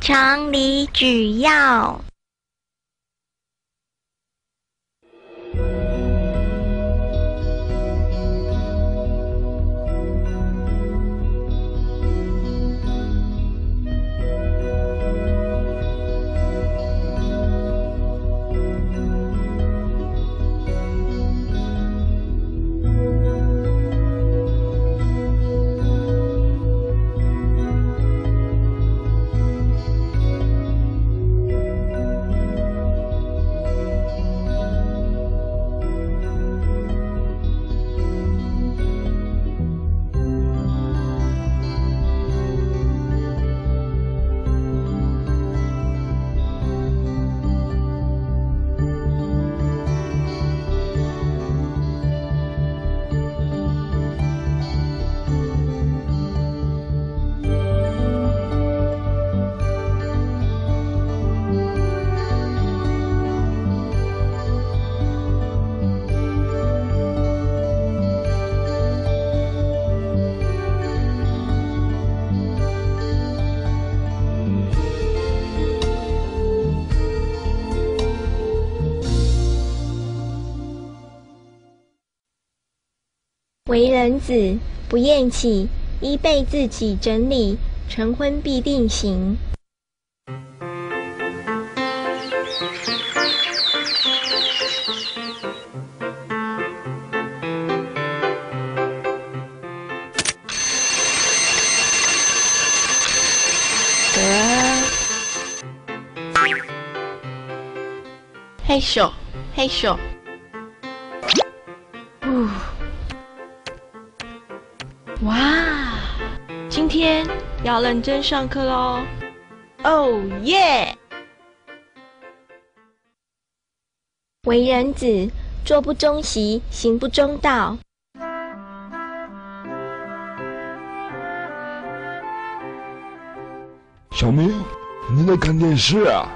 常理举要。为人子，不厌弃，依备自己整理，成婚必定行。 嘿咻，嘿咻。哇，今天要认真上课咯！哦耶！ 为人子，坐不中席，行不中道。 小明，你在看电视啊？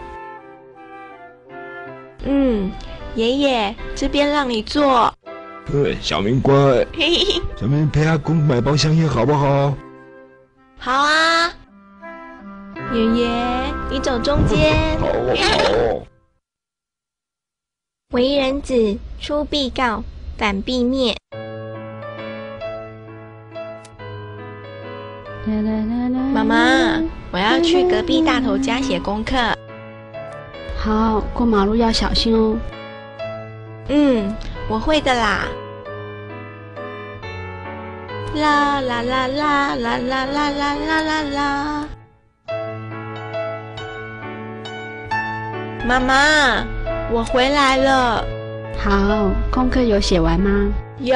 爷爷，这边让你坐。 对，小明乖。 嘿嘿， 小明陪阿公买包香烟好不好？ 好啊。爷爷，你走中间。 好。 为人子，出必告，反必灭。 妈妈，我要去隔壁大头家写功课。 好，过马路要小心哦。 我会的啦。啦啦啦啦啦啦啦啦啦啦啦。妈妈，我回来了。 好，功课有写完吗？ 有。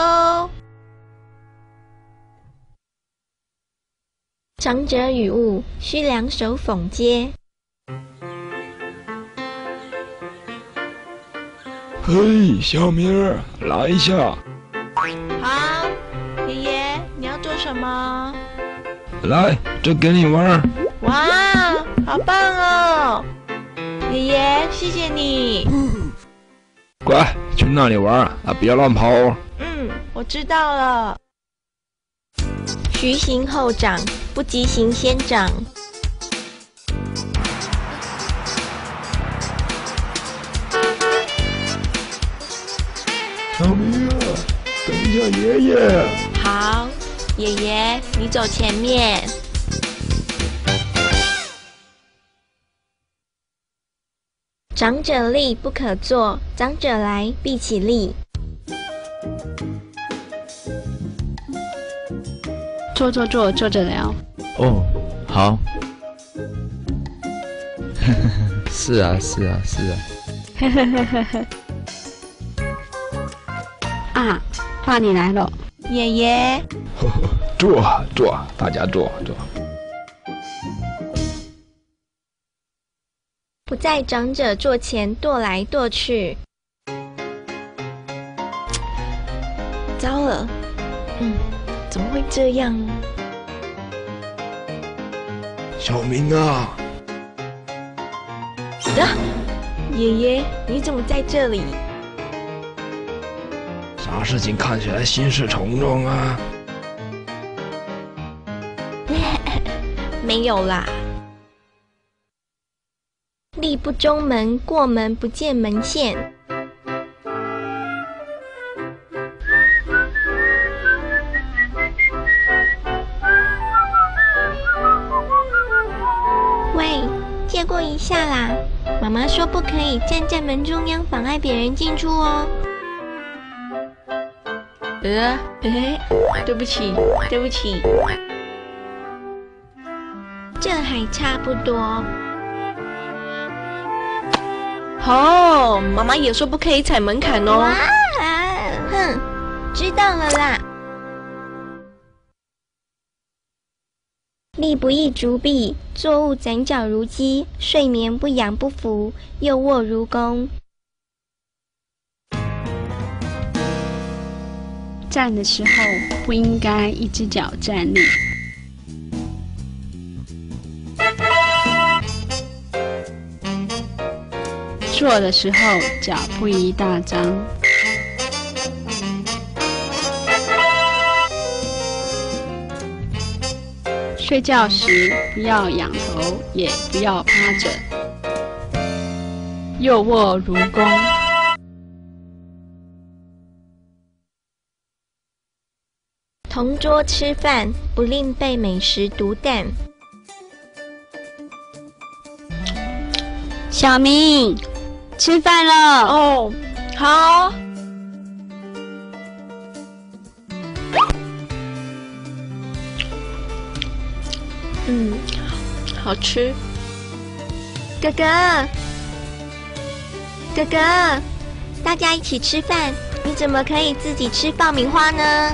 长者语误，需两手讽接。 嘿，小明儿，来一下。 好，爷爷，你要做什么？ 来，这给你玩。 哇，好棒哦！爷爷，谢谢你。 乖，去那里玩啊，别乱跑哦。 我知道了。 徐行后长，不及行先长。 小明啊，等一下爷爷。 好，爷爷，你走前面。 长者立不可坐，长者来必起立。 坐着聊。 哦，好。是啊。 啊，爸你来了。 爷爷， 坐，大家坐。 不在长者座前跺来跺去。 糟了，怎么会这样呢？ 小明啊， 爷爷，你怎么在这里？ 啥事情看起来心事重重啊？ 没有啦。 力不中门，过门不见门线。喂，借过一下啦！妈妈说不可以站在门中央，妨碍别人进出哦。 对不起，对不起。 这还差不多。 哦，妈妈也说不可以踩门槛哦。 哇，哼，知道了啦。力不易竹臂，坐务攒脚如鸡，睡眠不养不服，又卧如弓。 站的时候不应该一只脚站立。坐的时候脚不宜大张。睡觉时不要仰头，也不要趴着。右卧如弓。 同桌吃饭，不令被美食毒啖。 小明，吃饭了。 哦，好。好吃。 哥哥，哥哥，大家一起吃饭，你怎么可以自己吃爆米花呢？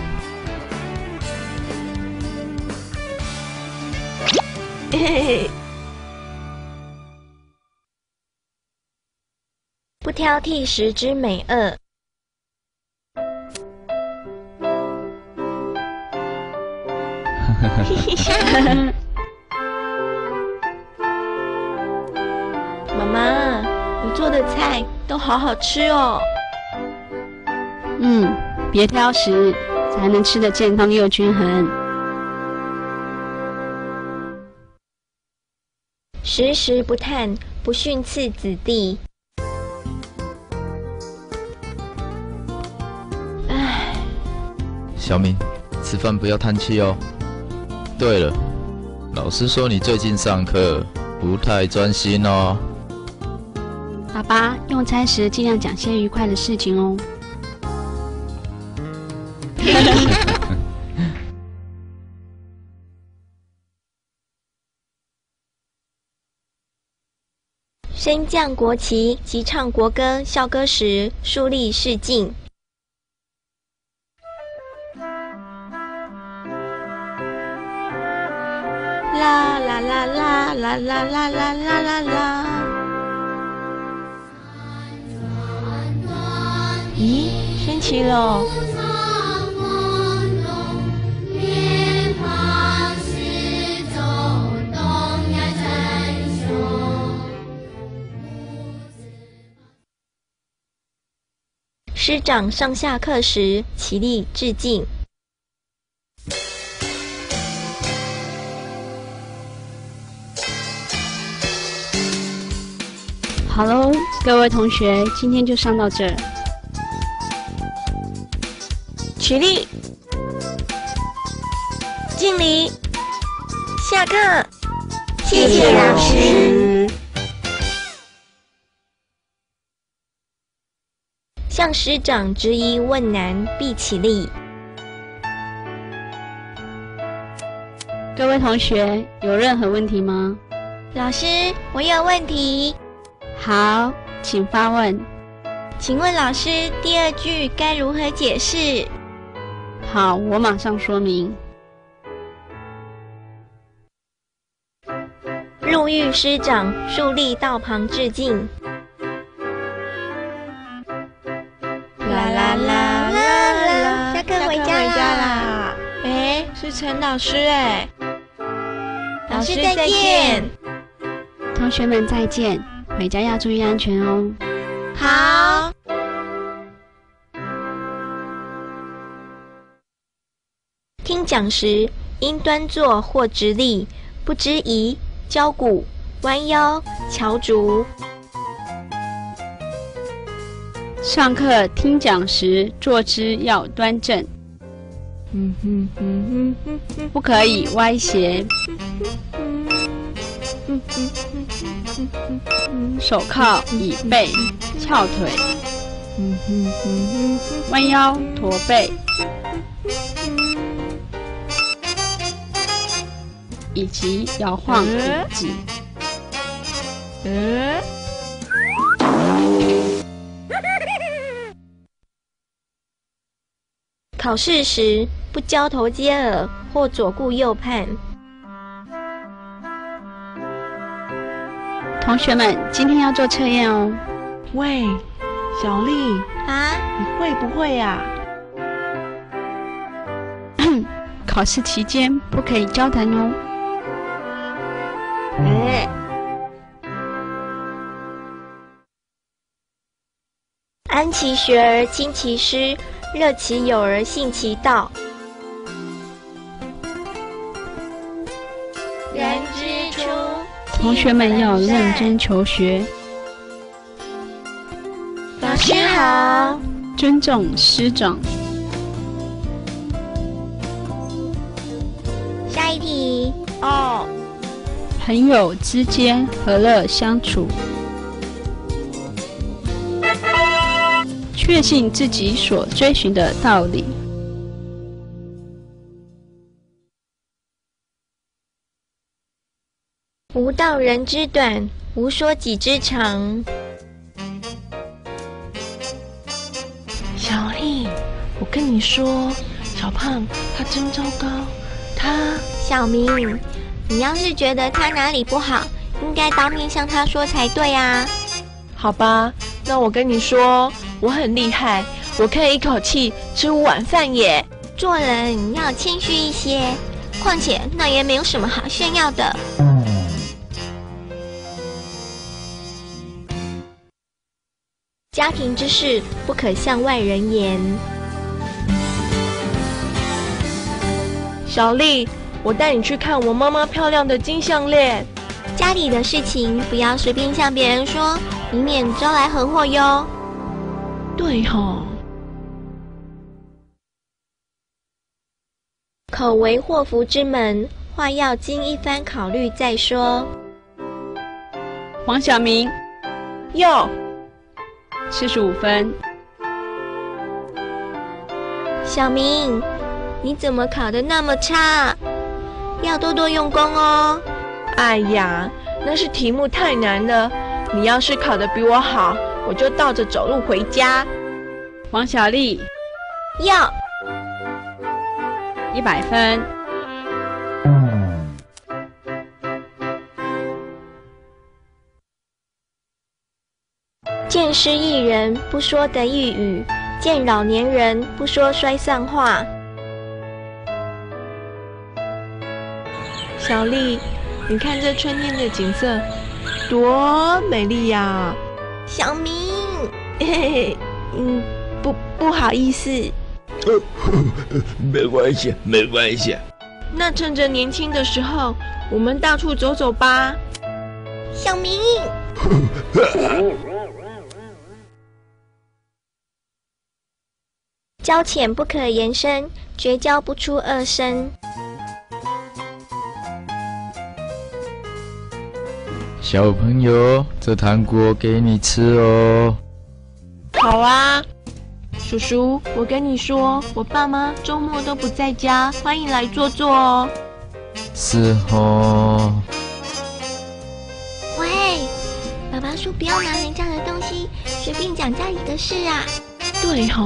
不挑剔食之美恶。 妈妈，你做的菜都好好吃哦。 别挑食，才能吃得健康又均衡。 时时不叹，不训斥子弟。 小明，吃饭不要叹气哦。对了，老师说你最近上课不太专心哦。 爸爸，用餐时尽量讲些愉快的事情哦。 升降国旗及唱国歌、校歌时，树立示敬。 啦啦啦啦啦啦啦啦啦啦啦。咦，升旗了。 师长上下课时起立致敬。 好喽，各位同学，今天就上到这儿。 起立，敬礼，下课。 谢谢老师。向师长质疑问难，必起立。 各位同学，有任何问题吗？ 老师，我有问题。 好，请发问。 请问老师，第二句该如何解释？ 好，我马上说明。 陆玉师长竖立道旁致敬。 啦啦啦啦啦， 下课回家啦。 哎，是陈老师哎。 老师再见。 同学们再见，回家要注意安全哦。 好。听讲时应端坐或直立，不知仪、交鼓、 弯腰、翘足。 上课听讲时，坐姿要端正，不可以歪斜。手铐椅背，翘腿，弯腰驼背，以及摇晃椅子。 考试时不交头接耳或左顾右盼。 同学们，今天要做测验哦。 喂，小丽啊， 你会不会啊？ 考试期间不可以交谈哦。 安其学而亲其师，乐其友而信其道。人之初， 同学们要认真求学， 老师好， 尊重师长。 下一题。 哦， 朋友之间和乐相处，确信自己所追寻的道理。 无道人之短，无说己之长。 小丽，我跟你说，小胖他真糟糕，他…… 小明，你要是觉得他哪里不好，应该当面向他说才对啊。 好吧，那我跟你说，我很厉害，我可以一口气吃5碗饭耶。 做人要谦虚一些，况且那也没有什么好炫耀的。家庭之事不可向外人言。 小丽，我带你去看我妈妈漂亮的金项链。 家里的事情不要随便向别人说，以免招来横祸哟。 对吼。 口为祸福之门，话要经一番考虑再说。 黄晓明哟 ，45分。 小明，你怎么考得那么差？要多多用功哦。 哎呀，那是题目太难了。你要是考得比我好，我就倒着走路回家。 黄小丽要 100分。 见失一人，不说得意语；见老年人，不说衰丧话。 小丽，你看这春天的景色多美丽呀！ 小明， 嘿嘿，不好意思。 没关系，没关系。 那趁着年轻的时候，我们到处走走吧。 小明。交浅不可言深，绝交不出恶声。 小朋友，这糖果给你吃哦。 好啊，叔叔，我跟你说，我爸妈周末都不在家，欢迎来坐坐哦。 是哦。 喂，爸爸说不要拿人家的东西，随便讲家里的事啊。 对吼。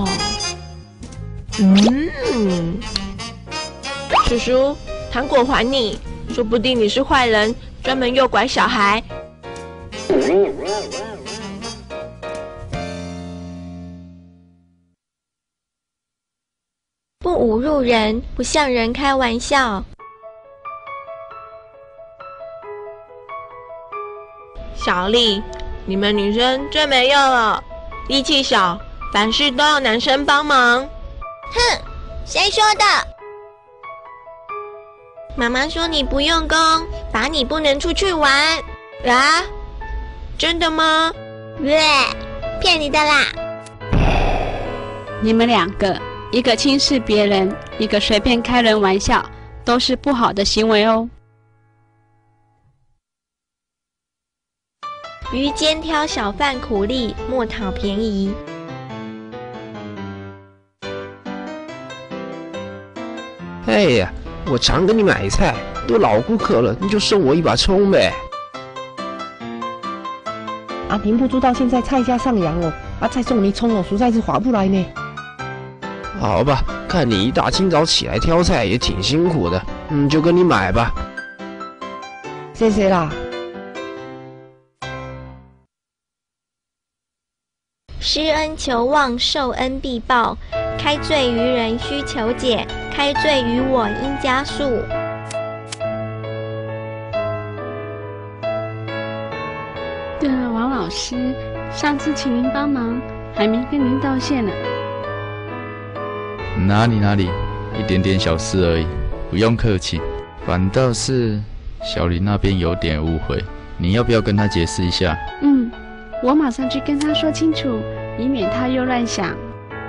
叔叔，糖果还你，说不定你是坏人，专门诱拐小孩。 不侮辱人，不向人开玩笑。 小丽，你们女生最没用了，力气小，凡事都要男生帮忙。 哼，谁说的？妈妈说你不用功，罚你不能出去玩。 啊？真的吗？ 骗你的啦！ 你们两个，一个轻视别人，一个随便开人玩笑，都是不好的行为哦。 鱼肩挑小贩苦力，莫讨便宜。 哎呀，我常跟你买菜，都老顾客了，你就送我一把葱呗。 啊，您不知道现在菜价上扬哦，啊，再送你葱哦，实在是划不来呢。 好吧，看你一大清早起来挑菜也挺辛苦的，就跟你买吧。 谢谢啦。 施恩求望，受恩必报。开罪于人须求解，开罪于我应加诉。 对了，王老师，上次请您帮忙，还没跟您道谢呢。 哪里，一点点小事而已，不用客气。反倒是小林那边有点误会，你要不要跟他解释一下？ 我马上去跟他说清楚，以免他又乱想。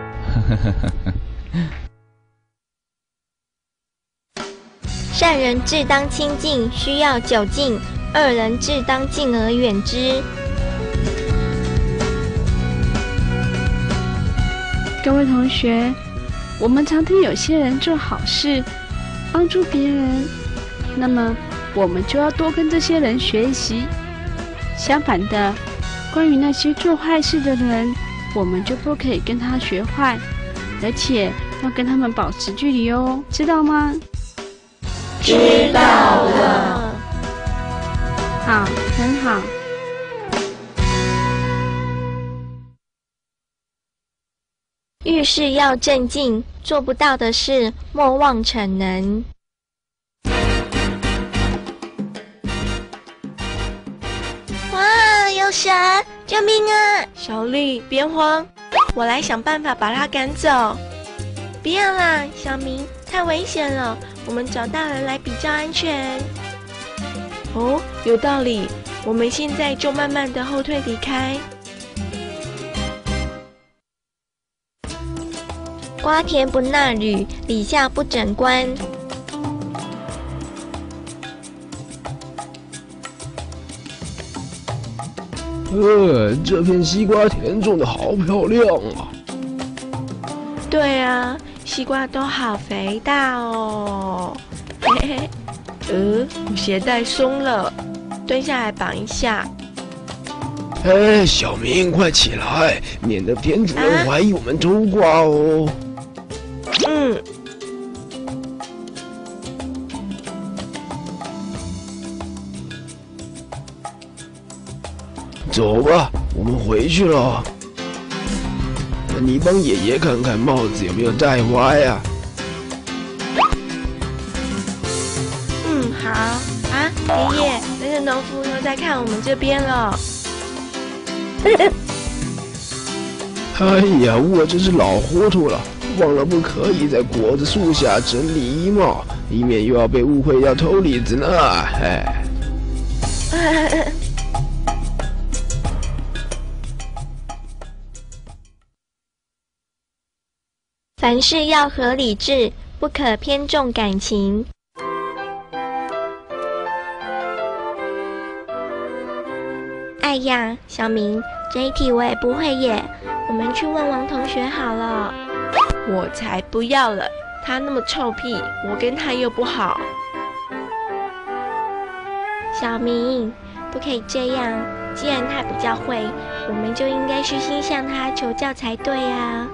善人志当亲近，需要久近；恶人志当敬而远之。 各位同学，我们常听有些人做好事，帮助别人，那么我们就要多跟这些人学习。相反的，关于那些做坏事的人，我们就不可以跟他学坏，而且要跟他们保持距离哦，知道吗？ 知道了。 好，很好。 遇事要镇静，做不到的事莫妄逞能。哇，有蛇！救命啊！ 小丽，别慌，我来想办法把他赶走。 不要啦，小明，太危险了，我们找大人来比较安全。 哦，有道理，我们现在就慢慢的后退离开。 瓜田不纳履，李下不整冠。 这片西瓜田种的好漂亮啊！ 对啊，西瓜都好肥大哦。嘿嘿，鞋带松了，蹲下来绑一下。 哎，小明，快起来，免得田主任怀疑我们偷瓜哦。走吧，我们回去了。你帮爷爷看看帽子有没有戴歪啊？ 好啊，爷爷，那个农夫又在看我们这边了。 哎呀，我真是老糊涂了，忘了不可以在果子树下整理衣帽，以免又要被误会要偷李子呢。 凡事要合理智，不可偏重感情。哎呀，小明，这一题我也不会耶，我们去问王同学好了。 我才不要了，他那么臭屁，我跟他又不好。 小明，不可以这样，既然他比较会，我们就应该虚心向他求教才对啊。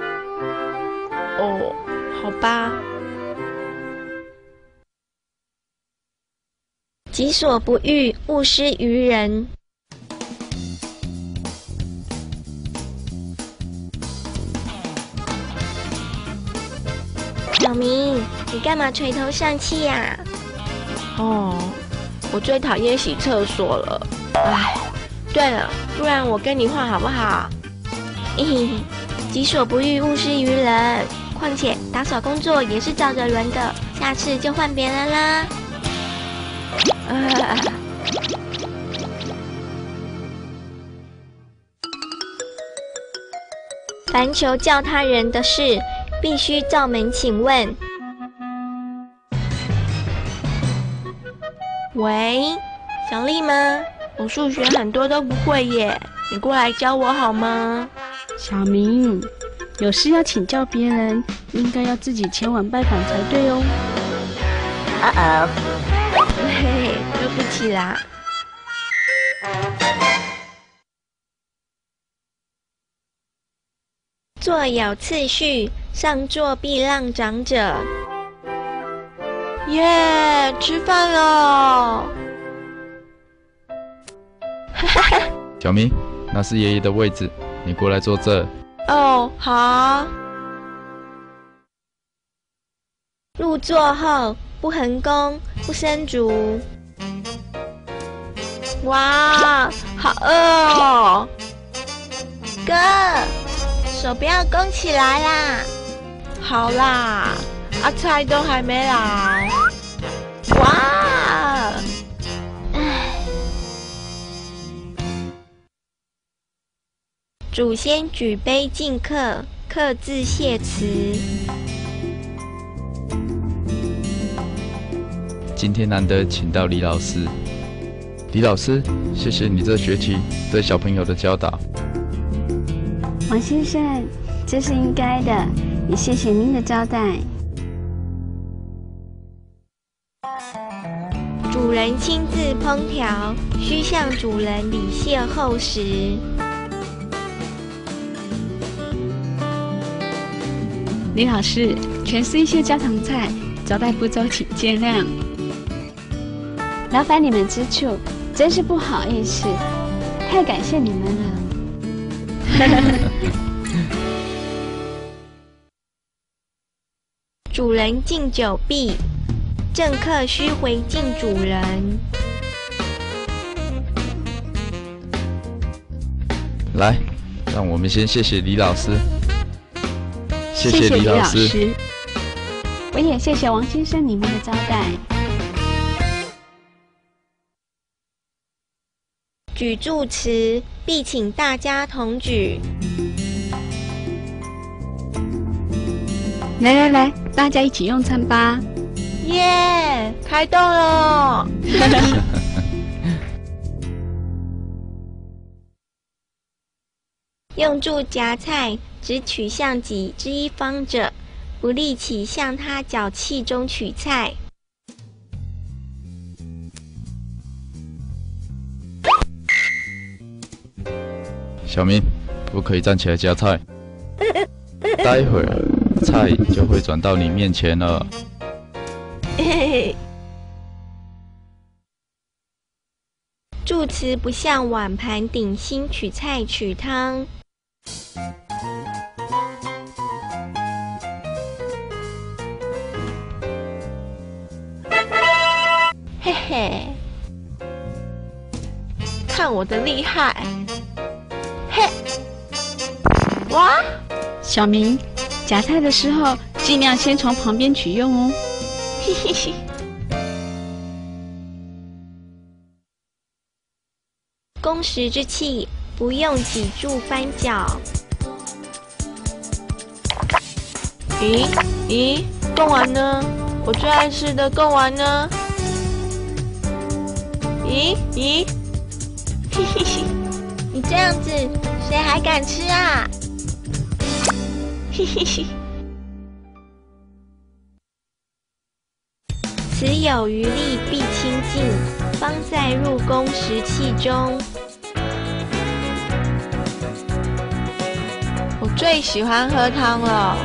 哦，好吧。 己所不欲，勿施于人。小明，你干嘛垂头丧气呀？ 我最讨厌洗厕所了。哎，对了，不然我跟你换好不好？ 己所不欲，勿施于人。况且打扫工作也是找着人的，下次就换别人啦。 凡求教他人的事，必须照门请问。 喂，小丽吗？我数学很多都不会耶，你过来教我好吗？ 小明，有事要请教别人，应该要自己前往拜访才对哦。 嘿，对不起啦。 坐有次序，上座必让长者。 耶，吃饭喽！ 小明，那是爷爷的位置，你过来坐这。 哦，好。 入座后，不横弓，不伸足。 哇，好饿哦！ 哥，手不要弓起来啦。 好啦，阿菜都还没来。哇！ 祖先举杯敬客，客自谢辞。 今天难得请到李老师，李老师，谢谢你这学期对小朋友的教导。 王先生，这是应该的，也谢谢您的招待。 主人亲自烹调，需向主人礼谢后食。 李老师，全是一些家常菜，招待不周，请见谅。劳烦你们之处，真是不好意思，太感谢你们了。 主人敬酒毕，政客须回敬主人。 来，让我们先谢谢李老师。谢谢李老师。 我也谢谢王先生你们的招待。 举祝词，必请大家同举。 来，大家一起用餐吧。 耶，开动了！ 用箸夹菜，只取向己之一方者，不立起向他脚气中取菜。 小明，不可以站起来夹菜，待会儿菜就会转到你面前了。 祝词不向碗盘鼎心取菜取汤。 嘿嘿，看我的厉害！嘿，哇！ 小明，夹菜的时候尽量先从旁边取用哦。 嘿嘿嘿。 攻食之器，不用几箸翻搅。 咦，贡丸呢？我最爱吃的贡丸呢？咦，嘿嘿嘿， 你这样子，谁还敢吃啊？ 嘿嘿嘿。 此有余力必清净，方再入宫食器中。 我最喜欢喝汤了。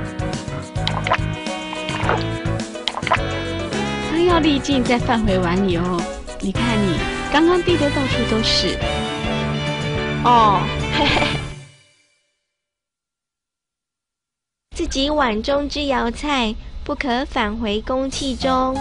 汤要沥净再放回碗里哦。你看你刚刚滴得到处都是。 哦，嘿嘿。 自己碗中之肴菜，不可返回公器中。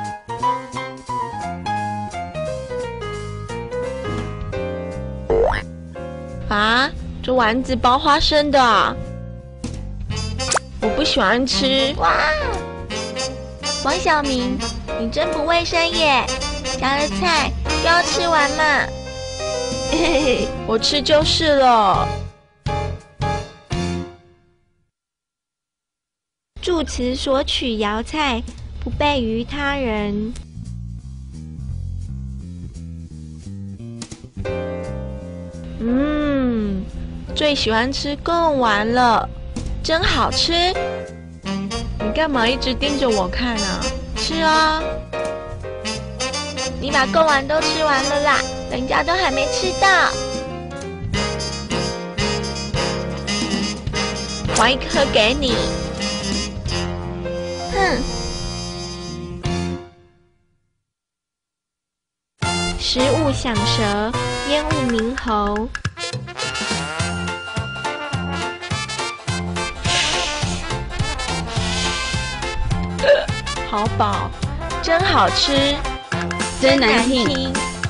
啊，这丸子包花生的啊，我不喜欢吃。 哇，王小明，你真不卫生耶！夹了菜就要吃完嘛。 嘿嘿，我吃就是了。 助词所取肴菜，不悖于他人。 最喜欢吃贡丸了，真好吃。你干嘛一直盯着我看啊？吃啊！ 你把贡丸都吃完了啦，人家都还没吃到。 挖一颗给你。 哼！食物响舌，烟雾鸣喉。 好饱，真好吃， 真难听。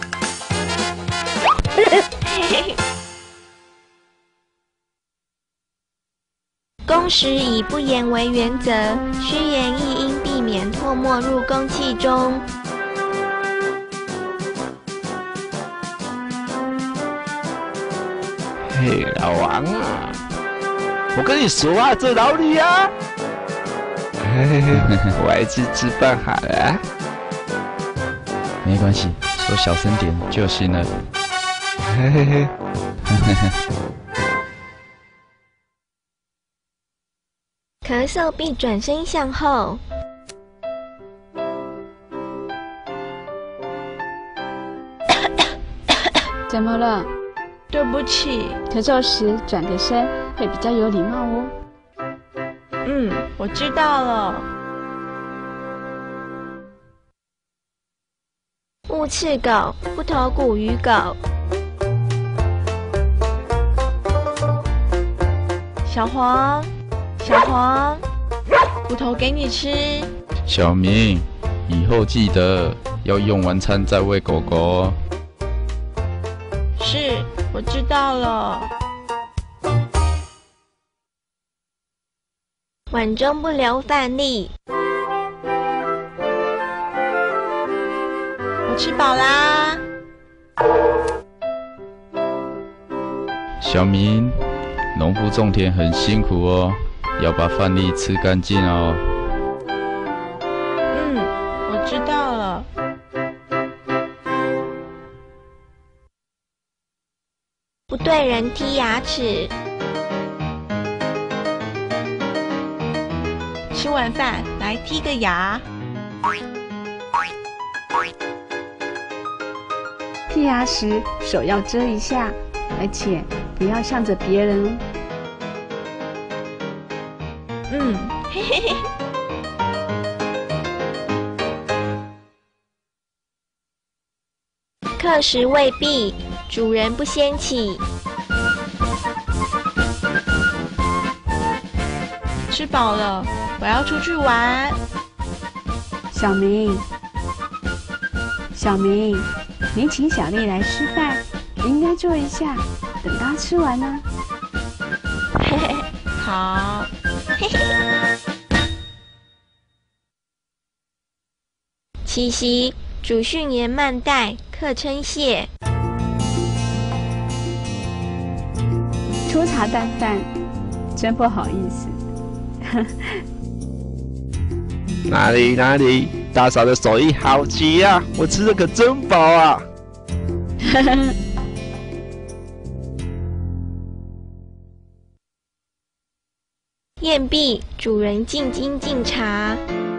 公时以不言为原则，虚言亦应避免唾沫入公器中。 嘿，老王啊，我跟你说啊，这老李啊，我还是吃饭好了。 没关系，说小声点就行了。 嘿嘿嘿。 咳嗽必转身向后。 怎么了？ 对不起。 咳嗽时转个身会比较有礼貌哦。 我知道了。 勿斥狗，不投骨于狗。 小黄，骨头给你吃。 小明，以后记得要用完餐再喂狗狗哦。 是，我知道了。 碗中不留饭粒。 我吃饱啦。 小明，农夫种田很辛苦哦，要把饭粒吃干净哦。 我知道了。 不对人剔牙齿。 吃完饭来剔个牙。 剔牙时手要遮一下，而且不要向着别人。 嘿嘿嘿。 客食未毕，主人不先起。 吃饱了，我要出去玩。 小明，你请小丽来吃饭，应该坐一下，等她吃完呢。 嘿嘿，好。嘿嘿。 其夕，主训言慢待，客称谢。 粗茶淡饭，真不好意思。 哪里，大嫂的手艺好极啊！我吃的可真饱啊！ 宴毕，主人进京敬茶。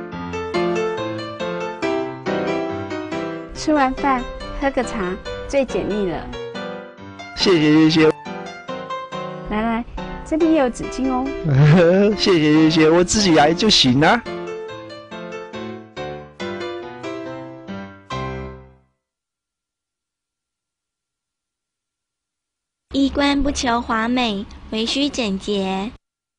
吃完饭喝个茶，最解腻了。 谢谢。 来，这里也有纸巾哦。 谢谢，我自己来就行了。 衣冠不求华美，唯须整洁。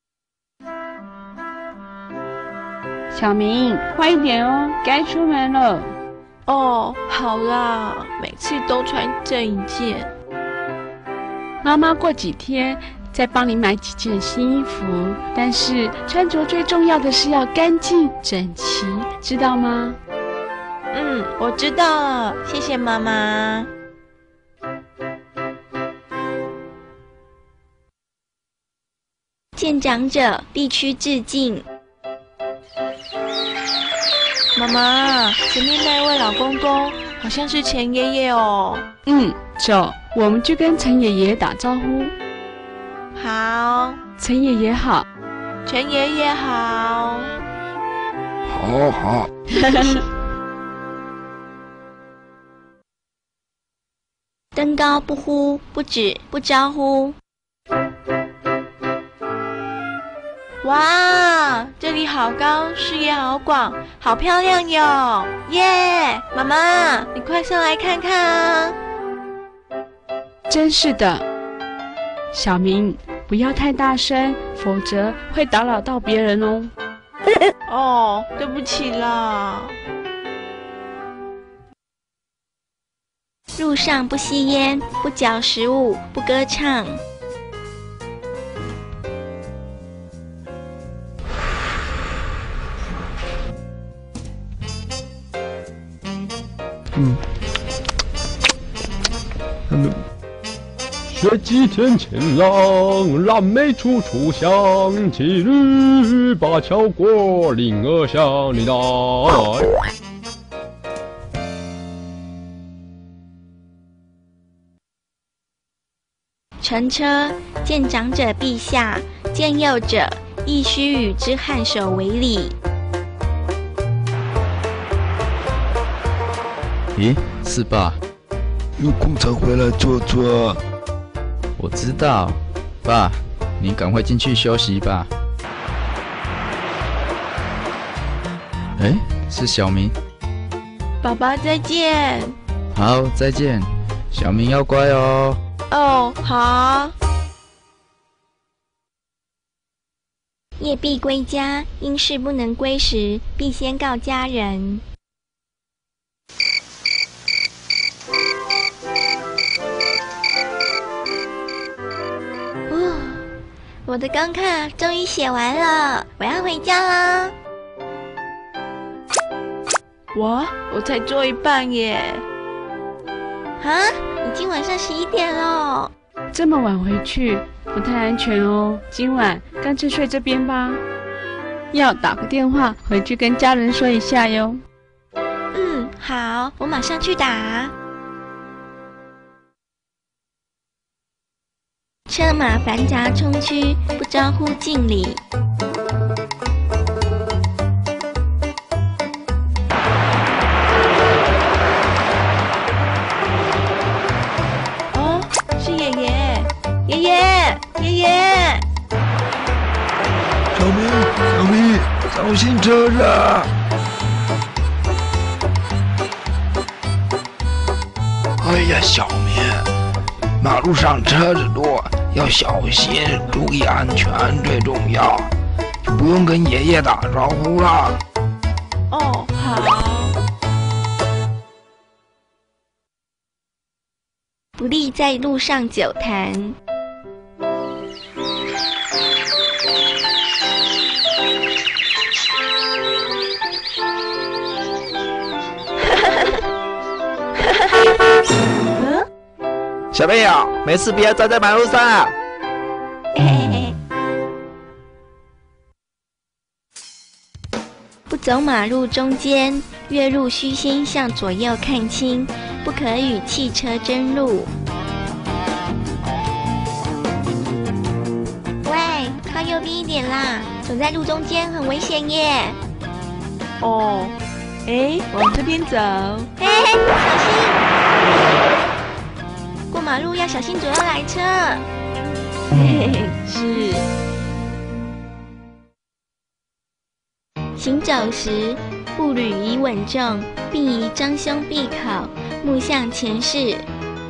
小明，快一点哦，该出门了。 哦，好啦，每次都穿这一件。 妈妈过几天再帮你买几件新衣服，但是穿着最重要的是要干净整齐，知道吗？ 我知道了，谢谢妈妈。 见长者必须致敬。 妈妈，前面那位老公公好像是陈爷爷哦。 走，我们去跟陈爷爷打招呼。 好， 陈爷爷好。 陈爷爷好。 好好。 登高不呼，不止不招呼。 哇，这里好高，视野好广，好漂亮哟！耶，妈妈，你快上来看看啊！ 真是的，小明，不要太大声，否则会打扰到别人哦。 哦，对不起啦。 路上不吸烟，不嚼食物，不歌唱。 雪几天晴朗，蓝莓处处香，骑驴把桥过，铃儿响铃铛。 乘车，见长者陛下，见幼者，亦须与之颔首为礼。 咦，是爸？ 有空才回来坐坐。 我知道，爸，你赶快进去休息吧。哎，是小明。 爸爸再见。 好，再见。小明要乖哦。 哦，好。 夜必归家，因事不能归时，必先告家人。我的功课终于写完了，我要回家啦。 我才做一半耶。 啊，已经晚上11点了。 这么晚回去不太安全哦，今晚干脆睡这边吧。要打个电话回去跟家人说一下哟。 好，我马上去打。车马繁杂冲区，不招呼敬礼。 哦，是爷爷，爷爷，爷爷！ 小明，小心车子！哎呀，小明，马路上车子多，要小心，注意安全最重要。就不用跟爷爷打招呼了。 哦，好。 不利在路上久谈。 小朋友，没事不要站在马路上啊！ 不走马路中间，越路须先向左右看清，不可与汽车争路。喂，靠右边一点啦，走在路中间很危险耶。 哦，往这边走。 小心！过马路要小心左右来车。 是。 行走时，步履宜稳重，并宜张胸闭口，目向前视。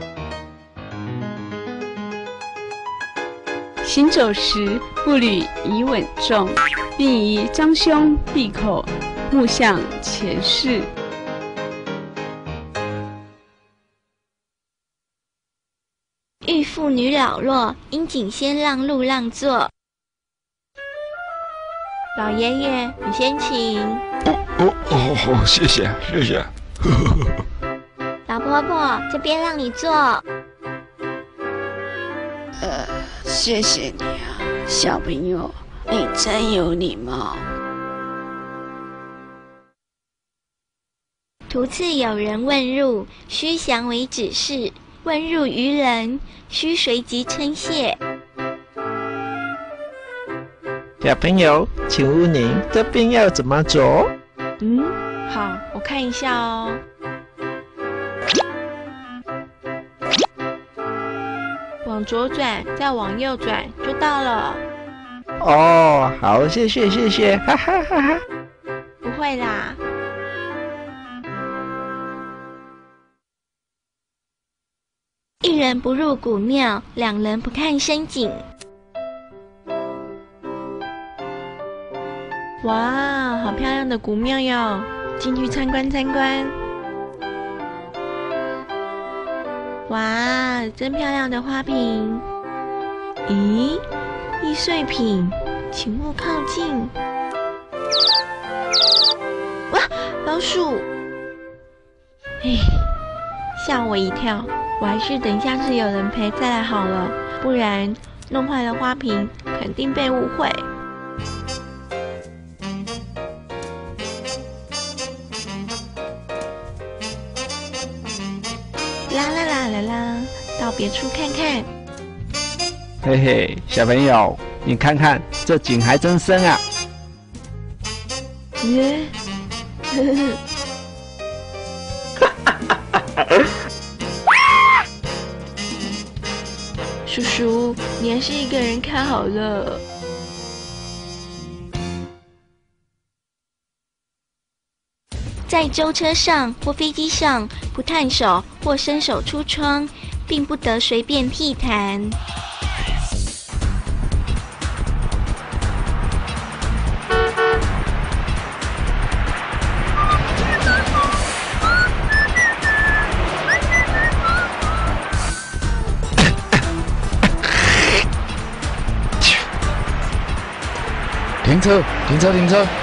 行走时，步履宜稳重，并宜张胸闭口，目向前视。 遇妇女老弱，应谨先让路让座。 老爷爷，你先请。 哦，谢谢。 老婆婆，这边让你坐。 谢谢你啊，小朋友，你真有礼貌。 途次有人问入，须详为指示。问入于人，须随即称谢。 小朋友，请问您这边要怎么走？ 好，我看一下哦。往左转，再往右转就到了。 哦，好，谢谢谢谢，哈哈哈哈。 不会啦。 一人不入古庙，两人不看深井。 哇，好漂亮的古庙哟！进去参观参观。哇，真漂亮的花瓶。咦，易碎品，请勿靠近。哇，老鼠！哎，吓我一跳。我还是等下次有人陪再来好了，不然弄坏了花瓶，肯定被误会。啦啦啦啦啦，到别处看看。 嘿嘿，小朋友，你看看这井还真深啊！ 耶，呵呵。叔叔，你还是一个人看好了。 在舟车上或飞机上，不探手或伸手出窗，并不得随便倜傥。 停车！停车！停车！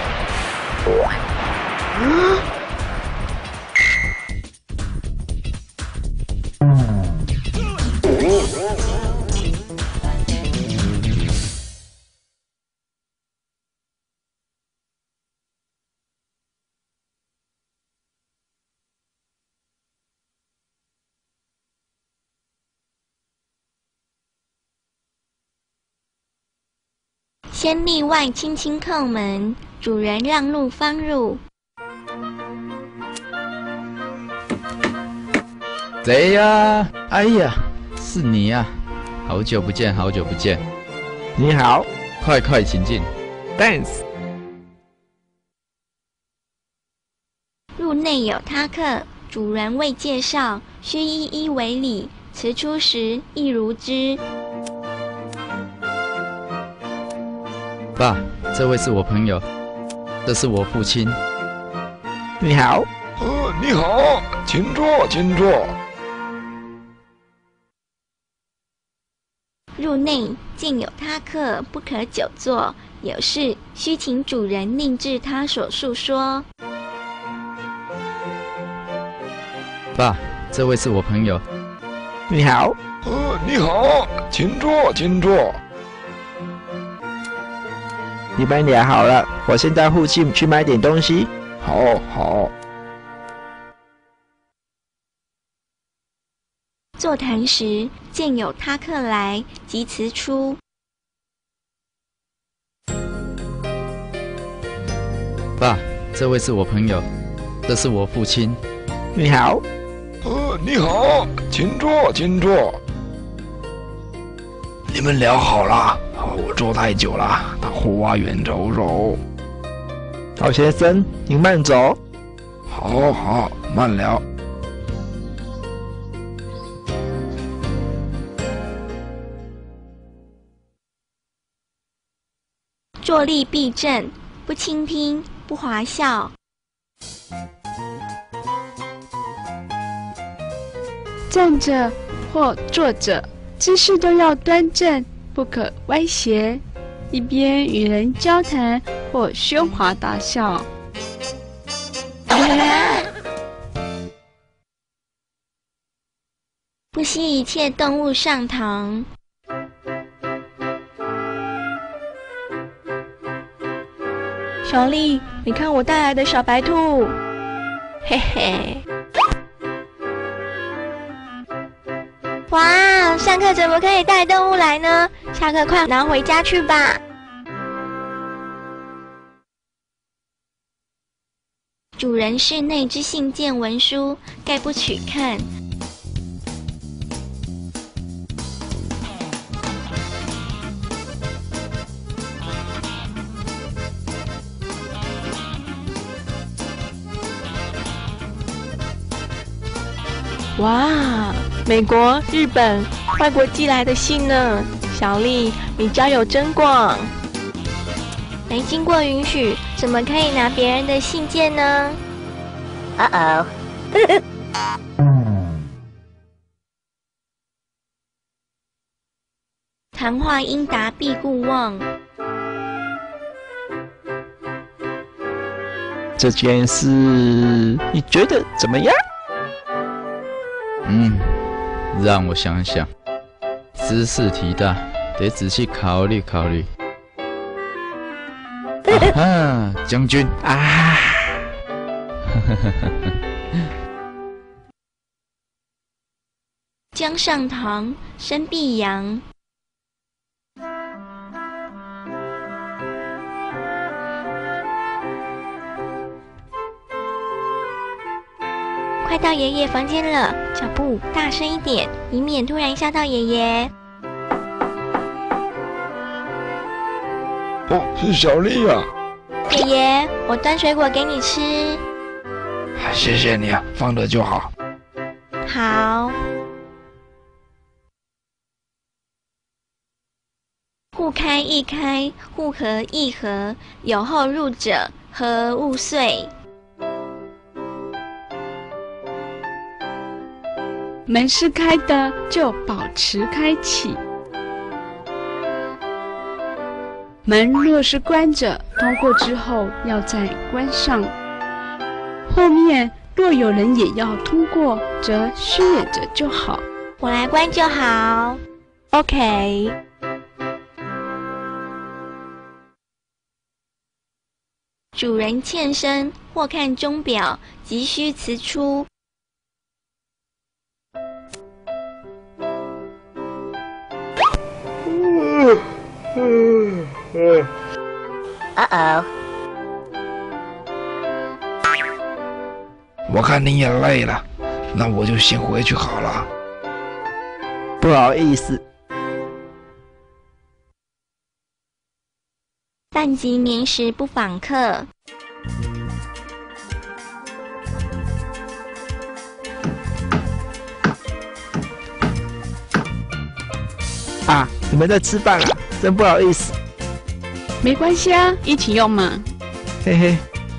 先例外轻轻叩门，主人让路方入。 谁呀？哎呀，是你呀！好久不见，好久不见。 你好， 快快请进。 Thanks。 入内有他客，主人未介绍，须一一为礼。辞出时亦如之。 爸，这位是我朋友，这是我父亲。 你好。 你好，请坐，请坐。 入内见有他客，不可久坐，有事须请主人另至他所述说。 爸，这位是我朋友。 你好。 你好，请坐，请坐。 你们俩好了，我先到附近去买点东西。 好，好。 座谈时，见有他客来，即辞出。 爸，这位是我朋友，这是我父亲。 你好。 你好，请坐，请坐。你们聊好了？我坐太久了，到后花园走走。 老先生，您慢走。 好好，慢聊。 坐立必正，不倾听，不滑笑。 站着或坐着，姿势都要端正，不可歪斜。一边与人交谈或喧哗大笑。 不惜一切动物上堂。 小丽，你看我带来的小白兔。 嘿嘿。 哇，上课怎么可以带动物来呢？下课快拿回家去吧。主人室内之信件文书，概不取看。 哇，美国、日本、外国寄来的信呢？小丽，你交友真广。 没经过允许，怎么可以拿别人的信件呢？谈话应答必顾忘。 这件事你觉得怎么样？ 让我想想，知识题大，得仔细考虑考虑。啊哈，将军啊！ 江上堂，申必阳。快到爷爷房间了，脚步大声一点，以免突然吓到爷爷。 哦，是小丽啊！ 爷爷，我端水果给你吃。 谢谢你啊，放着就好。 好。互开亦开，互合亦合，有后入者，何勿遂。 门是开的，就保持开启；门若是关着，通过之后要再关上。后面若有人也要通过，则虚掩着就好。 我来关就好。 OK。 主人欠身，或看钟表，急需辞出。 我看你也累了，那我就先回去好了。 不好意思。 但及年时不访客。 啊，你们在吃饭啊？真不好意思。 没关系啊，一起用嘛。 嘿嘿。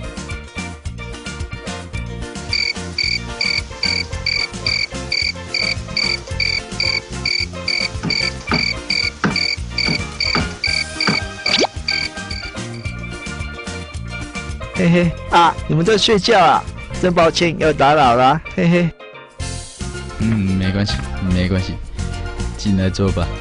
嘿嘿啊，你们在睡觉啊？真抱歉，又打扰了，嘿嘿。 没关系，没关系，进来坐吧。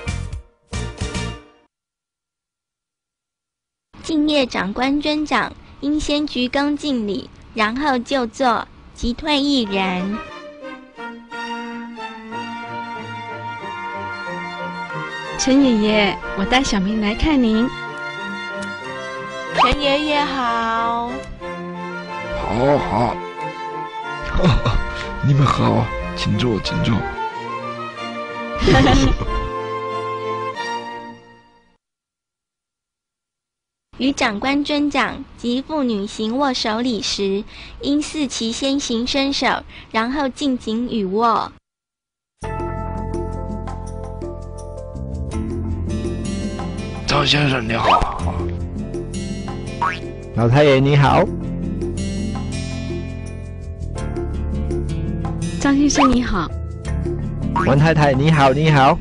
敬业长官尊长，应先鞠躬敬礼，然后就坐，即退亦然。 陈爷爷，我带小明来看您。 陈爷爷好。 好好。你们好，请坐，请坐。 与长官尊长及妇女行握手礼时，应似其先行伸手，然后进紧与握。 张先生你好。 老太爷你好。 张先生你好。 王太太你好，你好。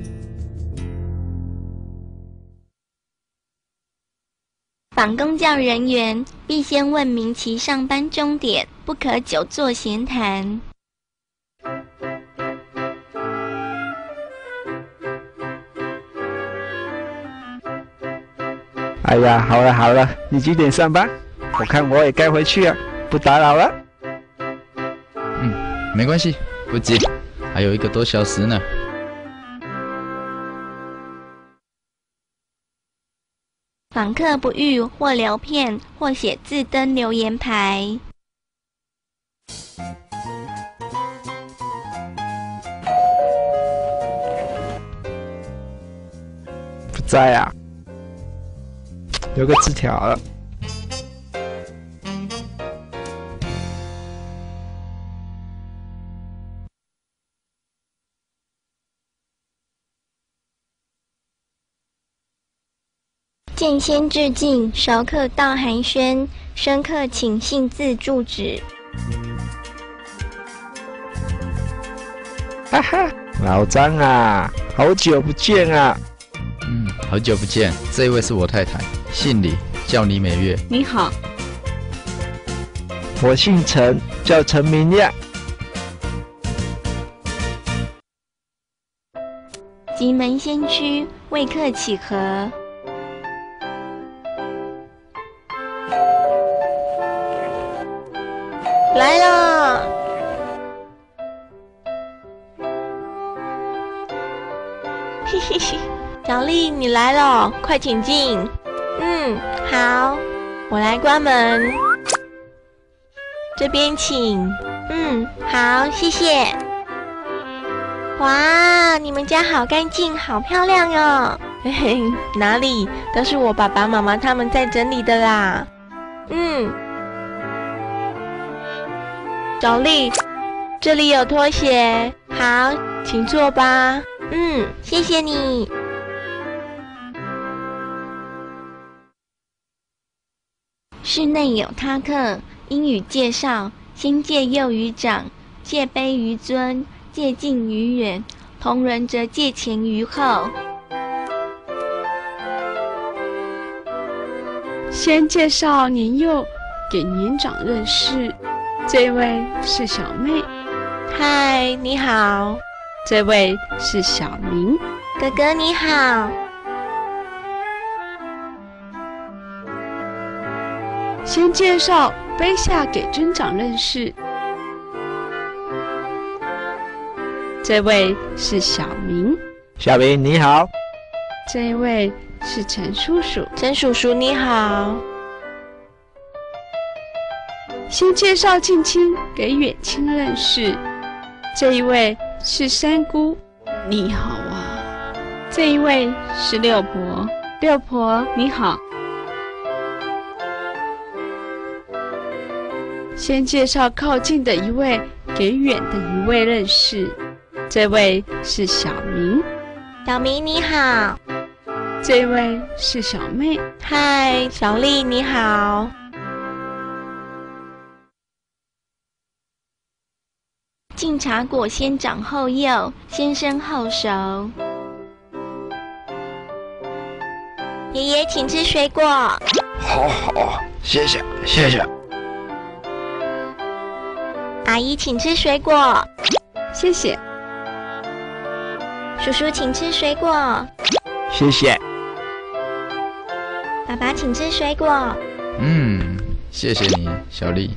访公教人员必先问明其上班钟点，不可久坐闲谈。 哎呀，好了好了，你几点上班？我看我也该回去了，不打扰了。 没关系，不急，还有1个多小时呢。 访客不遇或留片或写字登留言牌。 不在啊，有个字条了。 见先致敬，熟客道寒暄，深刻请信自住址。 哈哈，老张啊，好久不见啊！ 好久不见，这位是我太太，姓李，叫李美月。 你好， 我姓陈，叫陈明亮。 吉门先驱为客启合。 来了，嘿嘿嘿，小丽你来了，快请进。好，我来关门，这边请。好，谢谢。哇，你们家好干净，好漂亮哦。嘿嘿，哪里，都是我爸爸妈妈他们在整理的啦。小丽，这里有拖鞋，好，请坐吧。谢谢你。 室内有他客，英语介绍：先戒幼于长，戒卑于尊，戒近于远，同人则戒前于后。 先介绍年幼给年长认识，这位是小妹。 嗨，你好。 这位是小明。 哥哥你好。 先介绍卑下给尊长认识，这位是小明。 小明你好。 这位是陈叔叔。 陈叔叔你好。 先介绍近亲给远亲认识，这一位是三姑。 你好啊。 这一位是六婆。六婆你好。先介绍靠近的一位给远的一位认识，这位是小明。 小明你好。 这位是小妹。 嗨，小丽你好。 敬茶果先长后幼，先生后熟。 爷爷请吃水果。 好好，谢谢谢谢。 阿姨请吃水果。 谢谢。 叔叔请吃水果。 谢谢。 爸爸请吃水果。 谢谢你，小丽。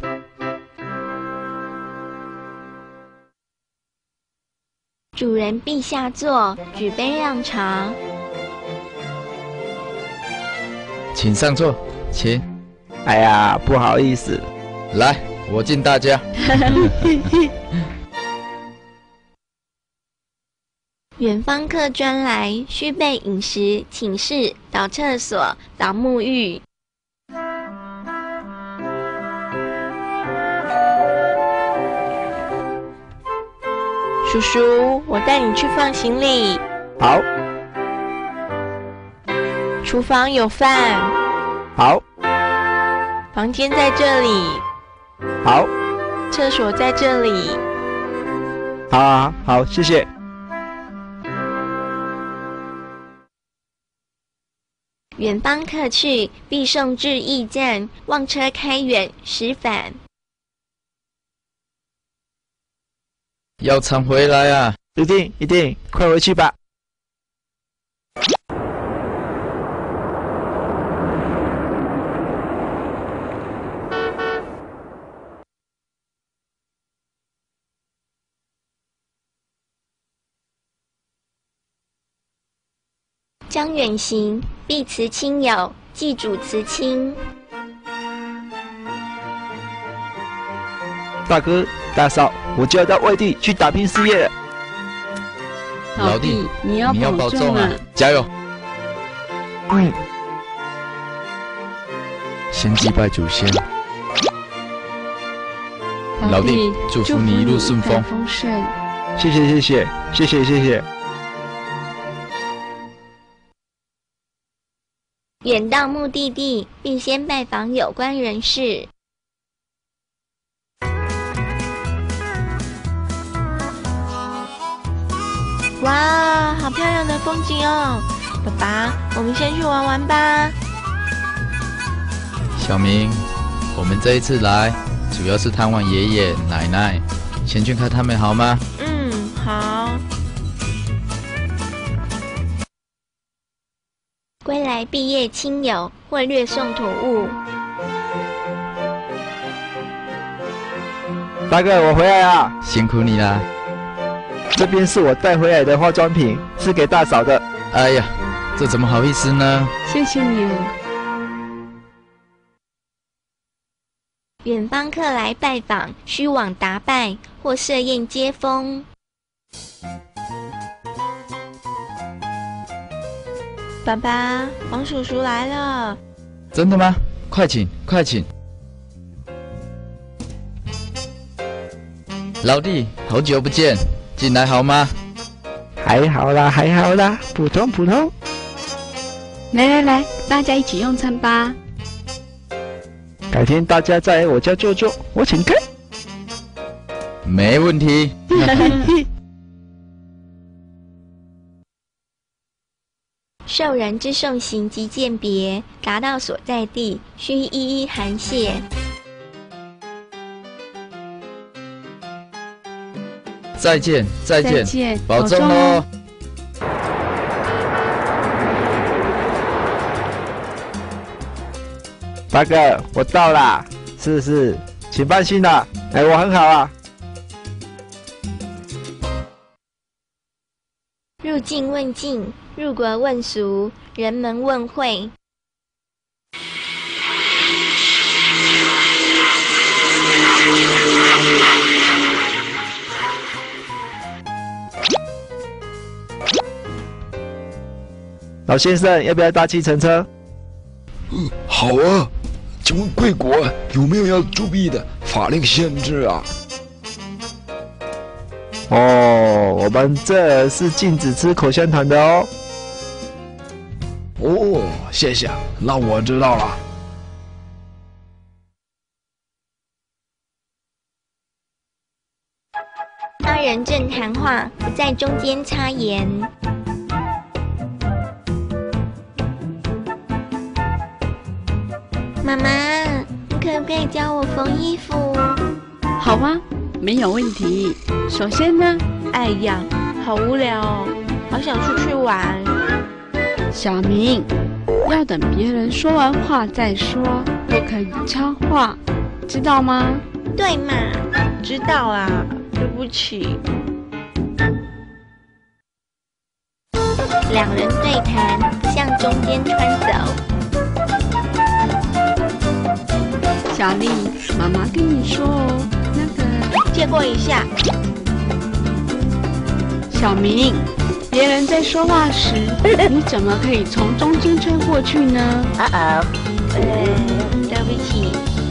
主人陛下坐，举杯让茶。 请上座，请。 哎呀，不好意思。 来，我敬大家。 远方客专来，需备饮食、寝室、倒厕所、倒沐浴。 叔叔，我带你去放行李。 好。 厨房有饭。 好。 房间在这里。 好。 厕所在这里。 好啊，好，谢谢。 远方客去，必送至驿站，望车开远，驶返。 要常回来啊！ 一定一定，快回去吧。 张远行，必辞亲友，祭祖辞亲。 大哥、大嫂，我就要到外地去打拼事业了。 老弟， 你要保重啊！ 加油！ 嗯， 先祭拜祖先。老弟，祝福你一路顺风。 丰盛。 谢谢谢谢谢谢谢谢。 远到目的地，必先拜访有关人士。 哇，好漂亮的风景哦！爸爸，我们先去玩玩吧。 小明，我们这一次来主要是探望爷爷奶奶，先去看他们好吗？ 嗯，好。 归来毕业亲友或略送土物。 大哥，我回来啦！ 辛苦你啦。 这边是我带回来的化妆品，是给大嫂的。 哎呀，这怎么好意思呢？ 谢谢你啊。 远方客来拜访，须往达拜或设宴接风。 爸爸，王叔叔来了。 真的吗？快请，快请。老弟，好久不见，进来好吗？ 还好啦，还好啦，普通普通。 来来来，大家一起用餐吧。 改天大家再来我家坐坐，我请客。 没问题。 受人之送行及饯别，达到所在地，须一一函谢。 再见，再见， 再见， 保重喽。 大哥，我到啦。是，请放心啦。哎，我很好啊。 入境问境，入国问俗，人们问会。 老先生，要不要搭计程车？ 好啊。请问贵国有没有要注意的法令限制啊？ 哦，我们这是禁止吃口香糖的哦。 哦，谢谢，那我知道了。 二人正谈话，不在中间插言。妈妈，你可不可以教我缝衣服？ 好啊，没有问题。首先呢， 哎呀，好无聊哦，好想出去玩。 小明，要等别人说完话再说，不可以插话，知道吗？ 对嘛？ 知道啊，对不起。 两人对谈，向中间穿走。 小丽，妈妈跟你说哦，那个借过一下。 小明，别人在说话时，你怎么可以从中间穿过去呢？ 对不起。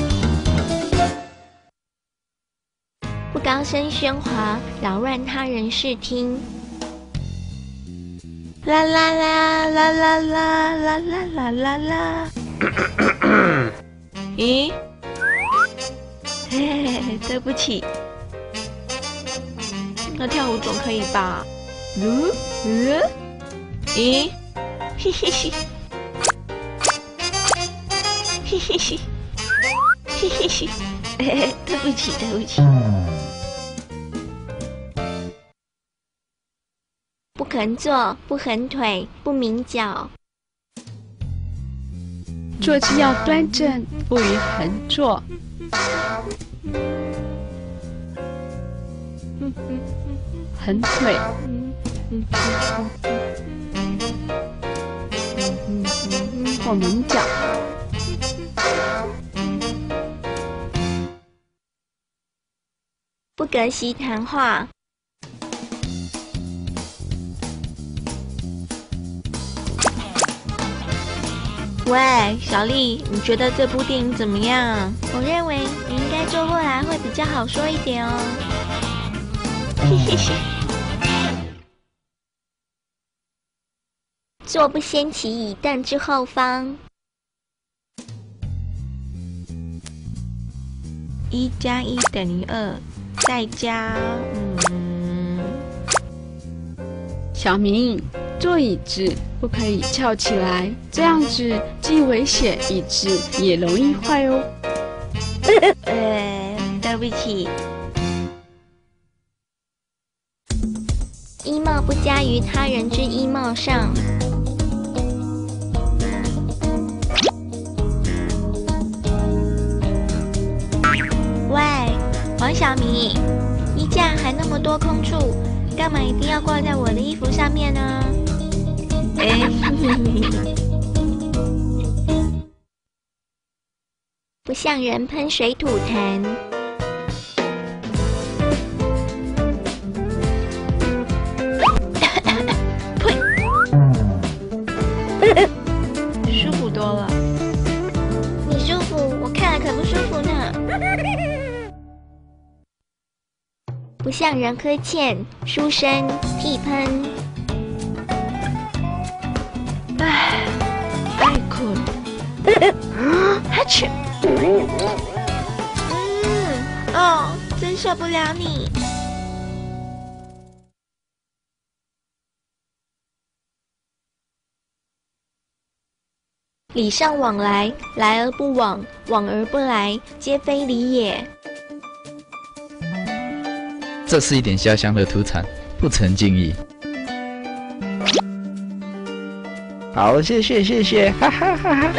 不高声喧哗，扰乱他人视听。 啦啦啦啦啦啦啦啦啦啦。咦？嘿嘿嘿，对不起。那跳舞总可以吧？咦？嘿嘿嘿，嘿嘿嘿，嘿嘿嘿，对不起，对不起。 不肯坐，不横腿，不抿脚。 坐姿要端正，不宜横坐。横腿。 我明讲。 不隔席谈话。 喂，小丽，你觉得这部电影怎么样？ 我认为你应该坐过来会比较好说一点哦。坐不先起椅凳之后方。 1+1=2，再加小明，坐椅子不可以翘起来，这样子既危险，椅子也容易坏哦。 对不起。 衣帽不加于他人之衣帽上。喂，黄小明，衣架还那么多空处，干嘛一定要挂在我的衣服上面呢？不像人喷水吐痰。 舒服多了。 你舒服，我看了可不舒服呢。不像人呵欠、书生、屁喷。 太困。哈去。真受不了你。 礼尚往来，来而不往，往而不来，皆非礼也。 这是一点家乡的土产，不成敬意。 好，谢谢，哈哈哈哈。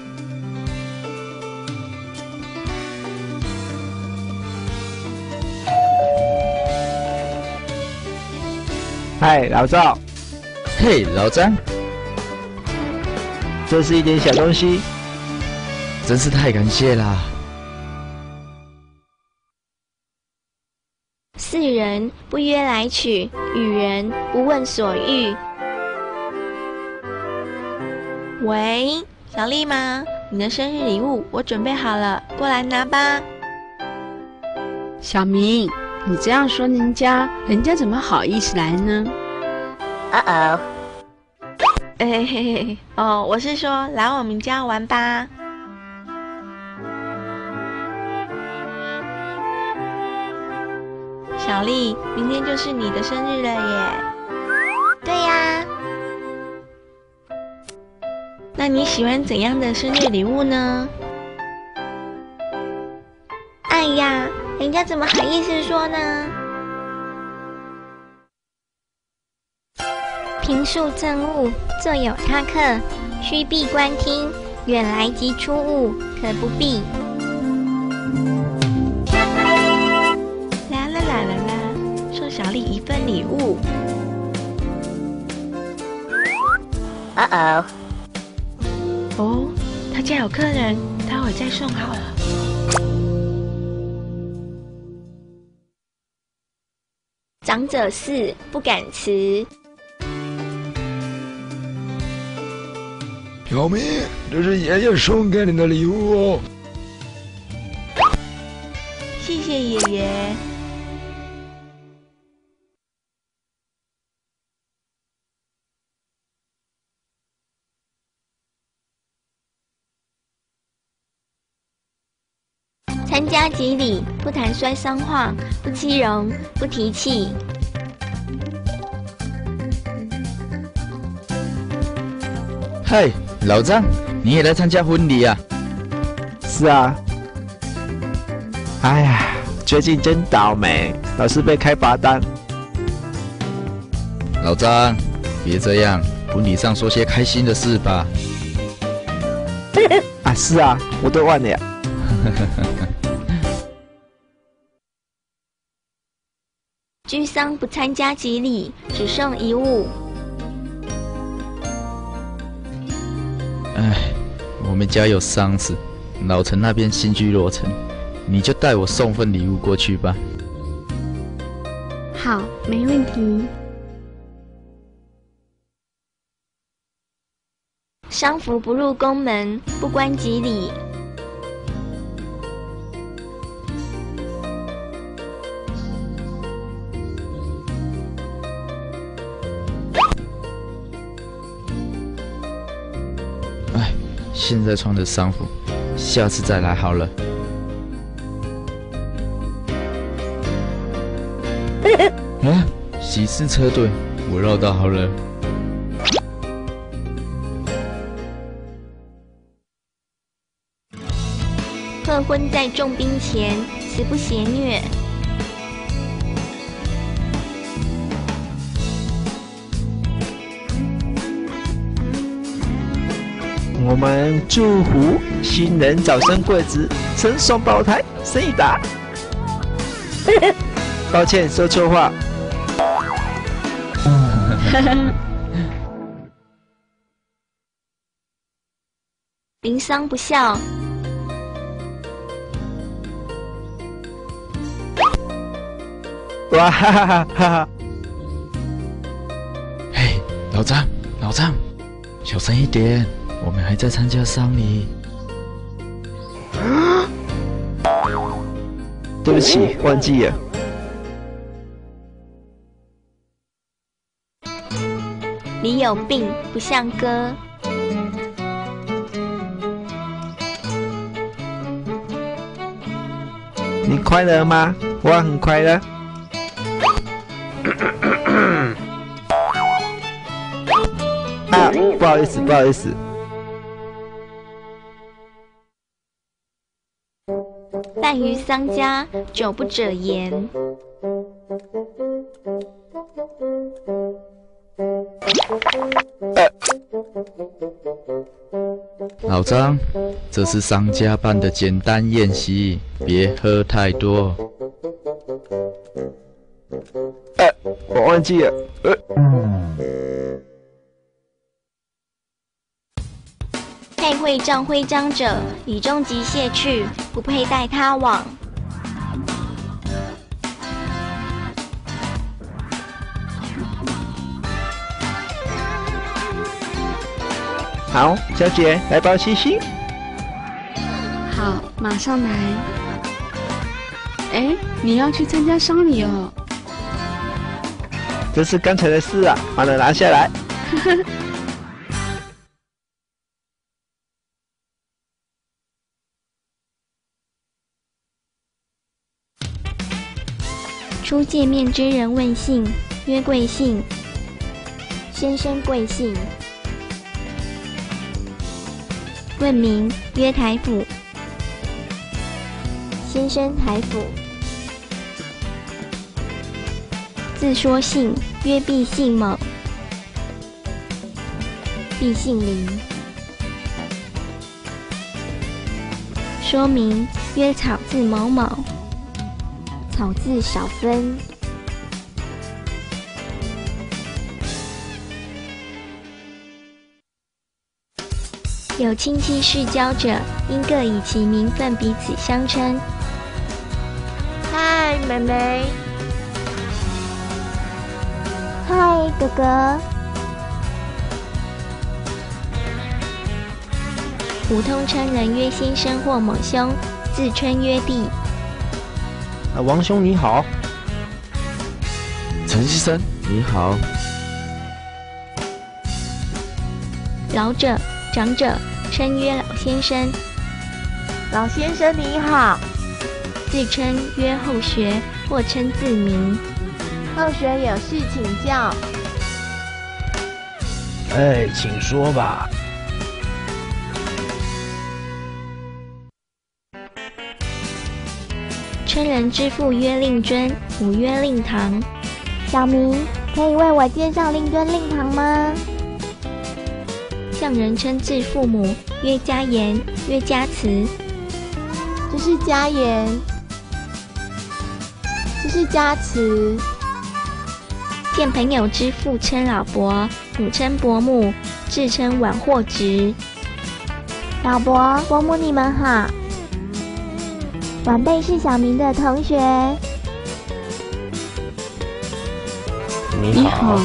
嗨，老赵。 嘿，老张。 这是一点小东西， 真是太感谢啦。 四人不约来取，与人不问所欲。 喂，小丽吗？你的生日礼物我准备好了，过来拿吧。 小明，你这样说人家怎么好意思来呢？ 我是说来我们家玩吧。小丽，明天就是你的生日了耶。 对呀。 那你喜欢怎样的生日礼物呢？ 哎呀，人家怎么好意思说呢？平素赠物，坐有他客，须闭关听，远来即出物，可不必。 啦，送小丽一份礼物。哦，他家有客人，待会再送好了。 长者4，不敢辞。 小明，这是爷爷送给你的礼物哦。 谢谢爷爷。 参加吉礼，不谈衰丧话，不欺容，不提气。 嗨，老张，你也来参加婚礼啊？ 是啊。哎呀，最近真倒霉，老是被开罚单。 老张，别这样，婚礼上说些开心的事吧。 啊，是啊，我都忘了。 居丧不参加吉礼，只送一物。 哎，我们家有丧事，老陈那边新居落成，你就带我送份礼物过去吧。 好，没问题。 丧服不入宫门，不关吉礼。 哎，现在穿的丧服，下次再来好了。啊，喜事车队，我绕道好了。 贺婚在重兵前，辞不邪虐。 我们祝福新人早生贵子，生双胞胎，生一打。抱歉，说错话。 临丧不孝。 哇哈哈哈哈！ 嘿，老张，老张，小声一点，我们还在参加丧礼。 对不起，忘记了。 你有病，不像哥。 你快乐吗？我很快乐。啊，不好意思，不好意思。 饭于丧家，久不者言。 老张，这是商家办的简单宴席，别喝太多。 我忘记了。 配会仗徽章者，以终即卸去，不佩戴他往。 好，小姐来包七星。 好，马上来。哎，你要去参加丧礼哦？ 这是刚才的事啊，把它拿下来。 初见面之人问姓，曰贵姓。先生贵姓？问名，曰台甫。先生台甫。自说姓，曰毕姓某。毕姓林。说明，曰草字某某。草字少分。有亲戚世交者，应各以其名分彼此相称。嗨，妹妹。嗨，哥哥。普通称人曰先生或某兄，自称曰弟。 王兄你好。 陈先生你好。 老者、长者称曰老先生。 老先生你好。 自称曰后学，或称自名。 后学有事请教。 哎，请说吧。 称人之父曰令尊，母曰令堂。 小明，可以为我介绍令尊、令堂吗？ 向人称自父母曰家言，曰家慈。 这是家言，这是家慈。 见朋友之父称老伯，母称伯母，自称晚或侄。 老伯、伯母，你们好。晚辈是小明的同学。 你好。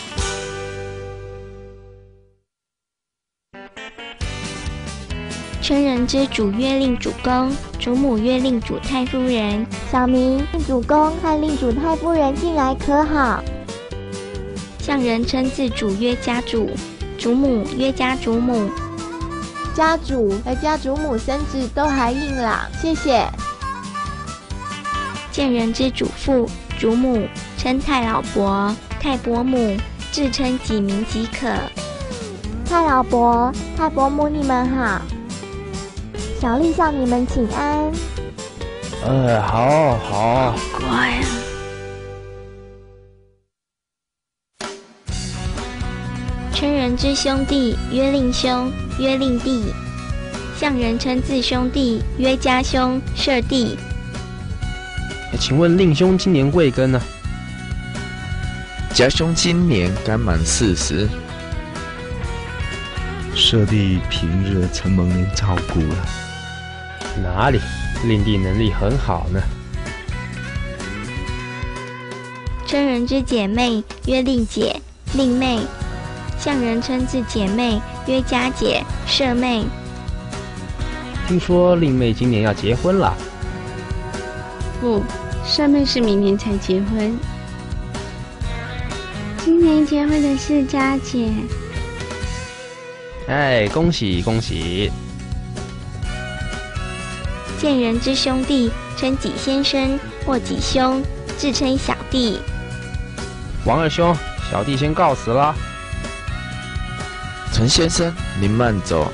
称人之主曰令主公，主母曰令主太夫人。小明，令主公和令主太夫人进来可好？向人称自主曰家主，主母曰家主母。家主和家主母生子都还硬朗，谢谢。见人之主父、主母称太老伯、太伯母，自称己名即可。太老伯、太伯母，你们好。小丽向你们请安。 好。 乖啊。 称人之兄弟曰令兄，曰令弟。向人称自兄弟曰家兄、舍弟。 请问令兄今年贵庚呢？ 家兄今年刚满40。 舍弟平日曾蒙您照顾了。 哪里，令弟能力很好呢。 称人之姐妹曰令姐、令妹。向人称自姐妹曰家姐、舍妹。 听说令妹今年要结婚了。 不，舍妹是明年才结婚。 今年结婚的是家姐。 哎，恭喜恭喜！ 见人之兄弟称己先生或己兄，自称小弟。 王二兄，小弟先告辞了。 陈先生，您慢走。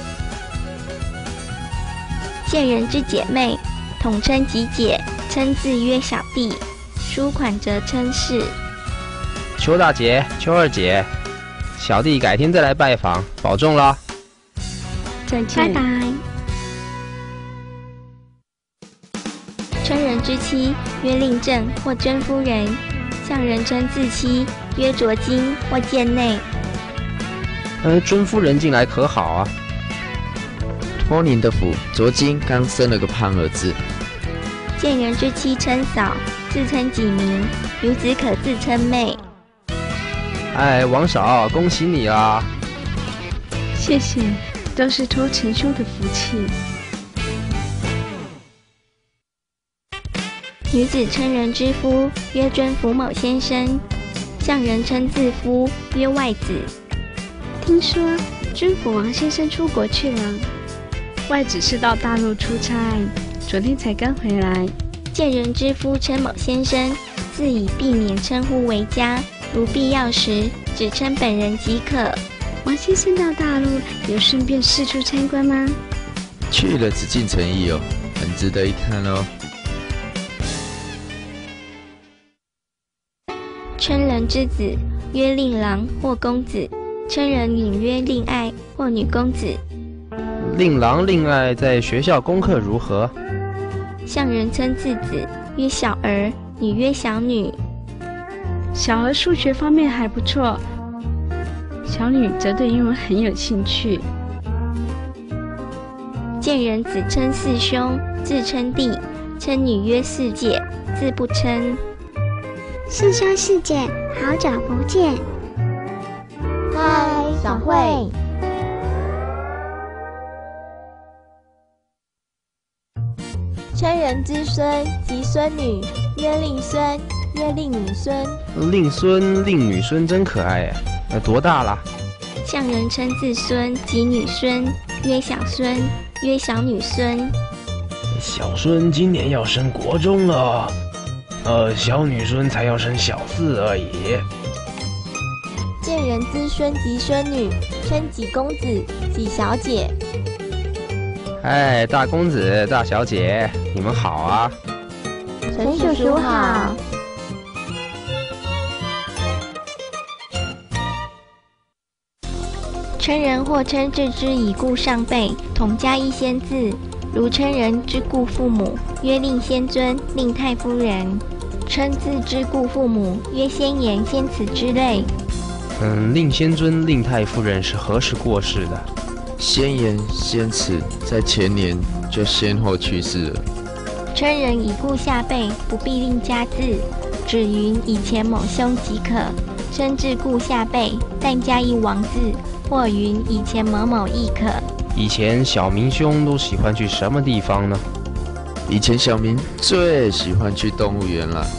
见人之姐妹，统称己姐，称字曰小弟，书款则称氏。 邱大姐、邱二姐，小弟改天再来拜访，保重了。 再见。 拜拜。称人之妻曰令正或甄夫人，向人称自妻曰卓金或贱内。 甄夫人进来可好啊？ 托您的福，卓金刚生了个胖儿子。 见人之妻称嫂，自称己名，孺子可自称妹。 哎，王嫂，恭喜你啦！ 谢谢，都是托陈兄的福气。 女子称人之夫曰尊福某先生，向人称自夫曰外子。 听说尊福王先生出国去了，外子是到大陆出差，昨天才刚回来。 见人之夫称某先生，自以避免称呼为家，如必要时只称本人即可。 王先生到大陆有顺便四处参观吗？ 去了，只尽诚意哦，很值得一看哦。 称人之子曰令郎或公子，称人女曰令爱或女公子。 令郎、令爱在学校功课如何？ 向人称自子曰小儿，女曰小女。 小儿数学方面还不错，小女则对英文很有兴趣。 见人子称四兄，自称弟，称女曰四姐，自不称。 四兄四姐，好久不见。 嗨，小慧。称人之孙及孙女曰令孙，曰令女孙。 令孙、令女孙真可爱哎，多大了？ 向人称自孙及女孙曰小孙，曰小女孙。 小孙今年要升国中了。小女孙才要升小4而已。 见人之孙及孙女，称几公子、几小姐。 哎，大公子、大小姐，你们好啊！ 陈叔叔好。称人或称置之已故上辈，同加一先字，如称人之故父母，曰令先尊、令太夫人；称字之故父母，曰先言、先慈之类。 令先尊、令太夫人是何时过世的？ 先言先耻，在前年就先后去世了。 称人已故下辈，不必另加字，只云以前某兄即可。称至故下辈，但加一王字，或云以前某某亦可。 以前小明兄都喜欢去什么地方呢？ 以前小明最喜欢去动物园了。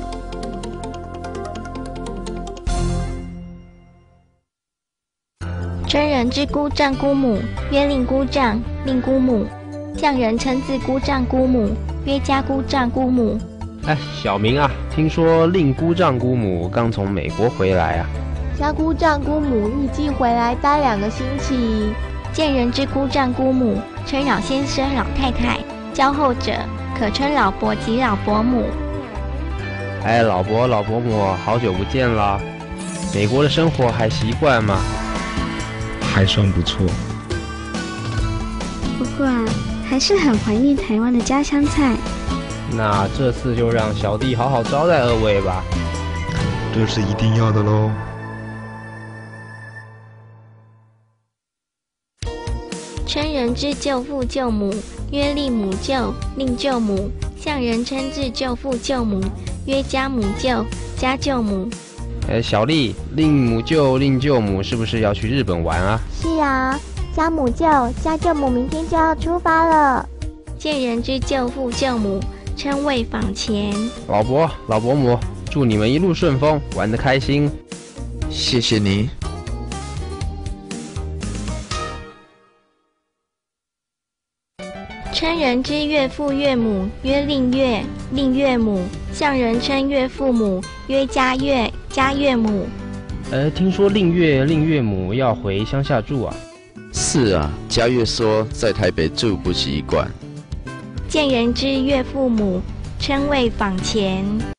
称人之姑丈姑母，曰令姑丈、令姑母。向人称自姑丈姑母，曰家姑丈姑母。 哎，小明啊，听说令姑丈姑母刚从美国回来啊。 家姑丈姑母预计回来待2个星期。 见人之姑丈姑母，称老先生、老太太；交后者，可称老伯及老伯母。 哎，老伯、老伯母，好久不见啦！美国的生活还习惯吗？ 还算不错。 不过啊，还是很怀念台湾的家乡菜。 那这次就让小弟好好招待2位吧。 这是一定要的喽。 称人之舅父舅母，曰令母舅、令舅母。向人称至舅父舅母，曰家母舅、家舅母。 小丽，令母舅、令舅母是不是要去日本玩啊？ 是啊，家母舅、家舅母明天就要出发了。 见人之舅父舅母，称谓访前。 老伯、老伯母，祝你们一路顺风，玩得开心。 谢谢你。 称人之岳父岳母，曰令岳、令岳母。向人称岳父母，曰家岳、家岳母。 听说令岳、令岳母要回乡下住啊？ 是啊，家岳说在台北住不习惯。 见人之岳父母，称谓访前。